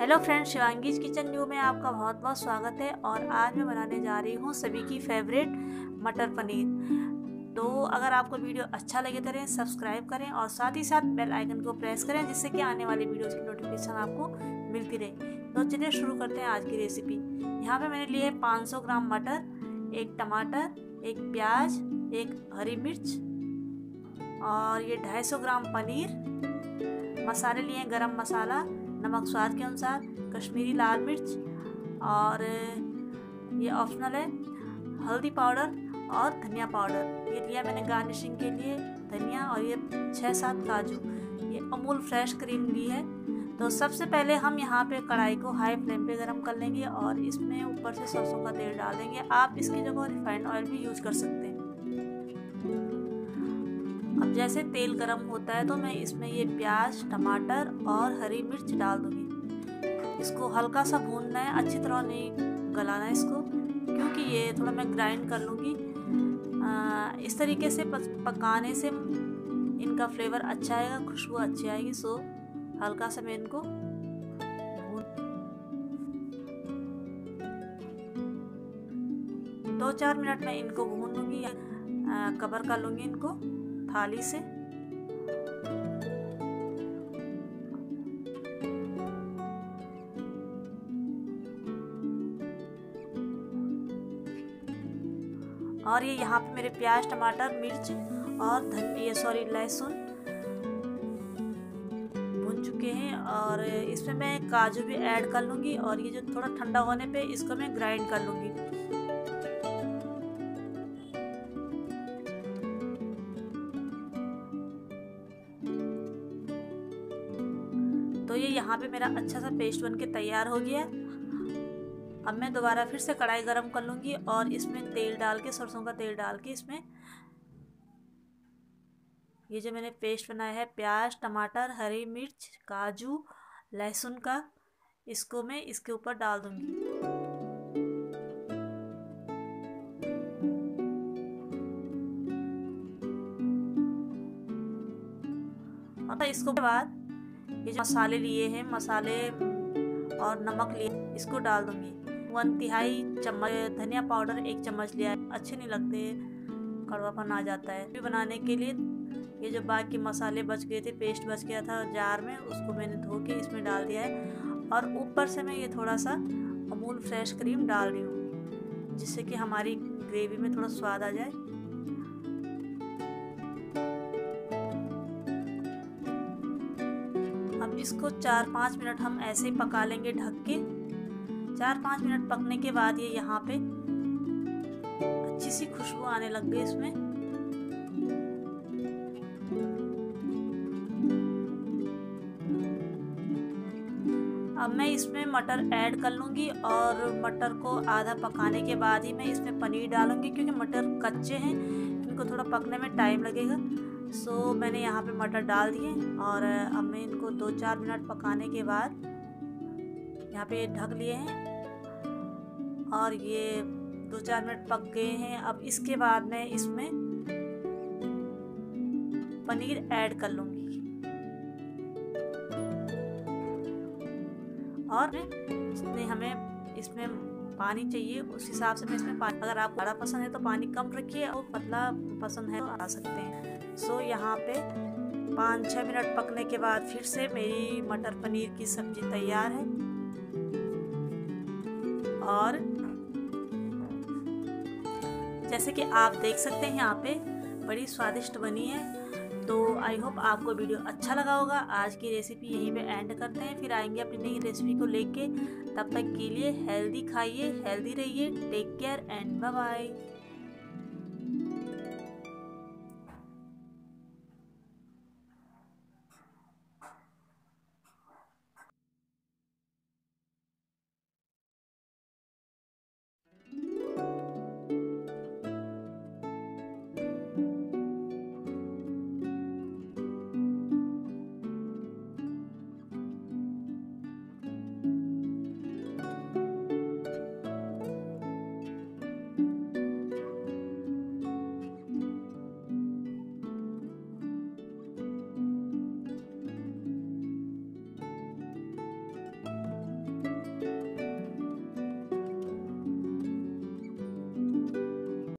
Hello friends, Shivangi's kitchen new में आपका बहुत बहुत स्वागत है। और आज मैं बनाने जा रही हूँ सभी की फेवरेट मटर पनीर। तो अगर आपको वीडियो अच्छा लगे तो सब्सक्राइब करें और साथ ही साथ बेल आइकन को प्रेस करें, जिससे कि आने वाली वीडियोस की नोटिफिकेशन आपको मिलती रहे। तो चलिए शुरू करते हैं आज की रेसिपी। यहाँ पे मैंने लिए है 500 ग्राम मटर, एक टमाटर, एक प्याज, एक हरी मिर्च और ये 250 ग्राम पनीर। मसाले लिए हैं गरम मसाला, नमक स्वाद के अनुसार, कश्मीरी लाल मिर्च और ये ऑप्शनल है हल्दी पाउडर और धनिया पाउडर। ये लिया मैंने गार्निशिंग के लिए धनिया। और ये 6-7 काजू। ये अमूल फ्रेश क्रीम ली है। तो सबसे पहले हम यहाँ पे कढ़ाई को हाई फ्लेम पे गरम कर लेंगे और इसमें ऊपर से सरसों का तेल डाल देंगे। आप इसकी जगह रिफाइंड ऑयल भी यूज कर सकते हैं। अब जैसे तेल गरम होता है तो मैं इसमें ये प्याज, टमाटर और हरी मिर्च डाल दूंगी। इसको हल्का सा भूनना है, अच्छी तरह नहीं गलाना है इसको, क्योंकि ये थोड़ा मैं ग्राइंड कर लूँगी। इस तरीके से पकाने से इनका फ्लेवर अच्छा आएगा, खुशबू अच्छी आएगी। सो हल्का सा मैं इनको 2-4 मिनट में इनको भून लूँगी। कवर कर लूँगी इनको थाली से। और ये यहाँ पे मेरे प्याज, टमाटर, मिर्च और लहसुन भून चुके हैं। और इसमें मैं काजू भी ऐड कर लूँगी और ये जो थोड़ा ठंडा होने पे इसको मैं ग्राइंड कर लूँगी। तो ये यहाँ पे मेरा अच्छा सा पेस्ट बनके तैयार हो गया। अब मैं दोबारा फिर से कढ़ाई गरम कर लूँगी और इसमें तेल डाल के, सरसों का तेल डाल के, इसमें ये जो मैंने पेस्ट बनाया है प्याज, टमाटर, हरी मिर्च, काजू, लहसुन का, इसको मैं इसके ऊपर डाल दूँगी। और इसको बाद ये जो मसाले लिए हैं, मसाले और नमक लिए, इसको डाल दूंगी। 1/3 चम्मच धनिया पाउडर, 1 चम्मच लिया है। अच्छे नहीं लगते, कड़वापन आ जाता है। फिर बनाने के लिए ये जो बाकी मसाले बच गए थे, पेस्ट बच गया था जार में, उसको मैंने धो के इसमें डाल दिया है। और ऊपर से मैं ये थोड़ा सा अमूल फ्रेश क्रीम डाल रही हूँ, जिससे कि हमारी ग्रेवी में थोड़ा स्वाद आ जाए। अब इसको 4-5 मिनट हम ऐसे ही पका लेंगे ढक के। 4-5 मिनट पकने के बाद ये यहाँ पे अच्छी सी खुशबू आने लग गई इसमें। अब मैं इसमें मटर ऐड कर लूँगी और मटर को आधा पकाने के बाद ही मैं इसमें पनीर डालूँगी, क्योंकि मटर कच्चे हैं, इनको थोड़ा पकने में टाइम लगेगा। सो मैंने यहाँ पे मटर डाल दिए और अब मैं इनको 2-4 मिनट पकाने के बाद यहाँ पे ढक लिए हैं और ये 2-4 मिनट पक गए हैं। अब इसके बाद मैं इसमें पनीर ऐड कर लूँगी और जितने हमें इसमें पानी चाहिए उस हिसाब से मैं इसमें पानी, अगर आपको गाढ़ा पसंद है तो पानी कम रखिए और पतला पसंद है तो आ सकते हैं। सो यहाँ पे 5-6 मिनट पकने के बाद फिर से मेरी मटर पनीर की सब्जी तैयार है। और जैसे कि आप देख सकते हैं यहाँ पे बड़ी स्वादिष्ट बनी है। तो आई होप आपको वीडियो अच्छा लगा होगा। आज की रेसिपी यहीं पे एंड करते हैं, फिर आएंगे अपनी नई रेसिपी को लेके। तब तक के लिए हेल्दी खाइए, हेल्दी रहिए। Take care and bye bye.